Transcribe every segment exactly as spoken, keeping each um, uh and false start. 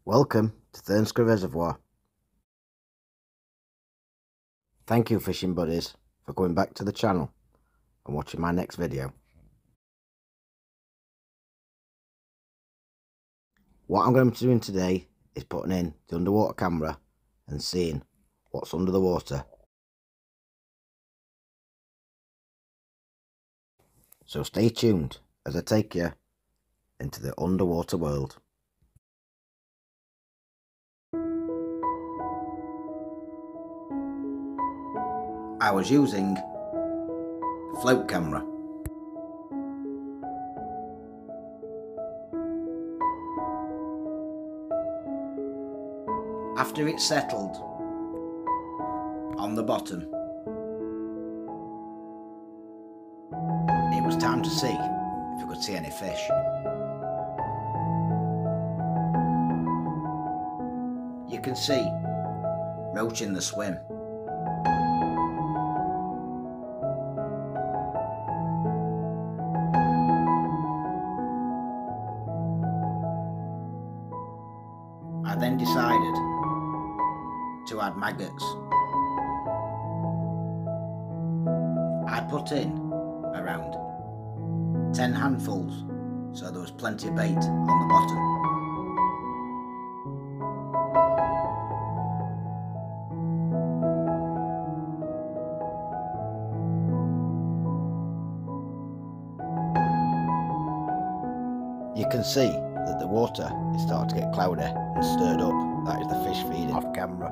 Welcome to THURNSCOE Reservoir. Thank you, fishing buddies, for coming back to the channel and watching my next video. What I'm going to be doing today is putting in the underwater camera and seeing what's under the water. So stay tuned as I take you into the underwater world. I was using a float camera. After it settled on the bottom, it was time to see if we could see any fish. You can see roach in the swim. I then decided to add maggots. I put in around ten handfuls, so there was plenty of bait on the bottom. You can see that the water is starting to get cloudy and stirred up. That is the fish feeding off camera.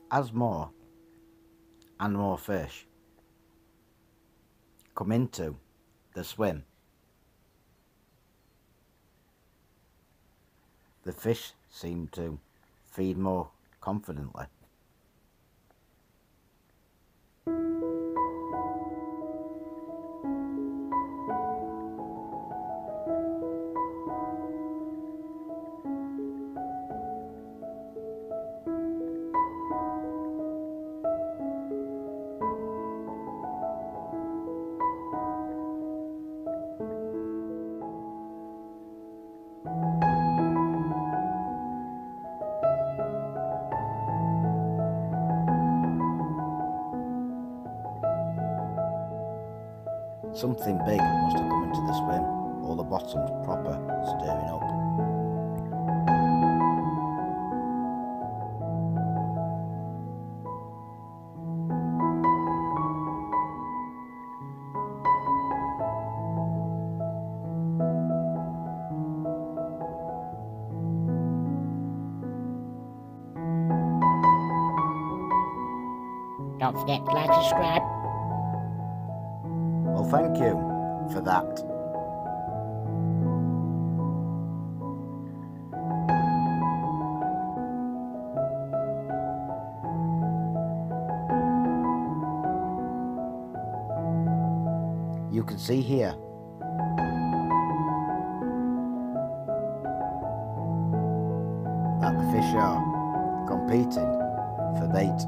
As more and more fish come into the swim, the fish seem to feed more confidently. Something big must have come into the swim, or the bottom's proper stirring up. Don't forget to like and subscribe. Well, thank you for that. You can see here that the fish are competing for bait.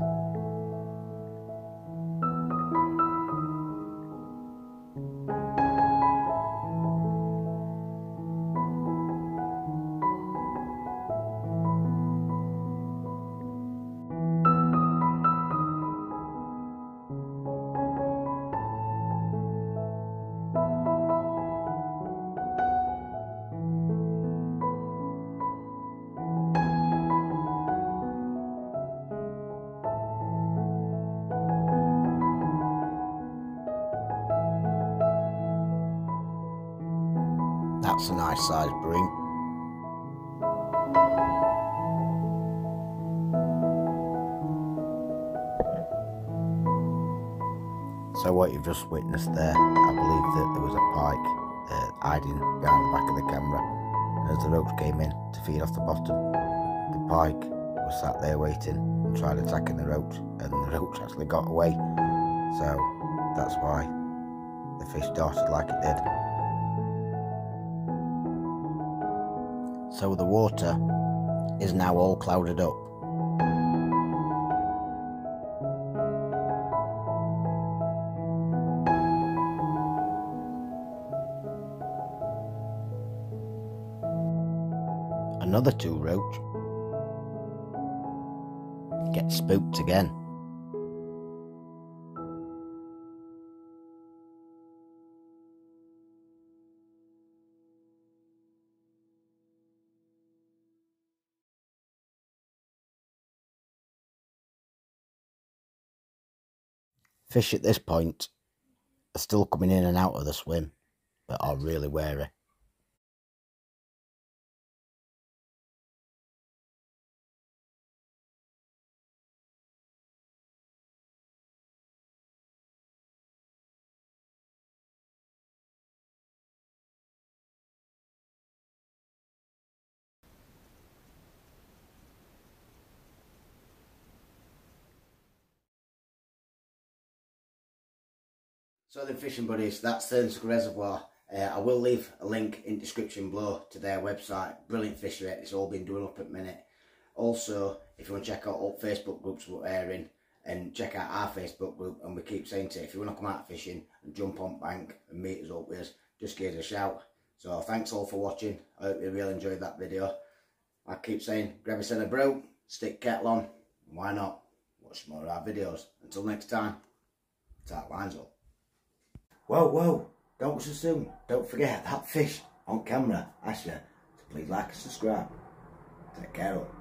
That's a nice sized bream. So what you've just witnessed there, I believe that there was a pike uh, hiding behind the back of the camera, and as the roach came in to feed off the bottom, the pike was sat there waiting and tried attacking the roach, and the roach actually got away. So that's why the fish darted like it did. So the water is now all clouded up. Another two roach get spooked again. Fish at this point are still coming in and out of the swim, but are really wary. So then, fishing buddies, that's THURNSCOE Reservoir. Uh, I will leave a link in the description below to their website. Brilliant fishery, it's all been doing up at the minute. Also, if you want to check out all Facebook groups we're in, and check out our Facebook group, and we keep saying to you, if you want to come out fishing and jump on bank and meet us up with us, just give us a shout. So thanks all for watching. I hope you really enjoyed that video. I keep saying, grab a set of brew, stick kettle on, and why not watch some more of our videos. Until next time, tight lines up. Whoa, whoa, don't go so soon. Don't forget that fish on camera. Ask you to please like and subscribe. Take care of it.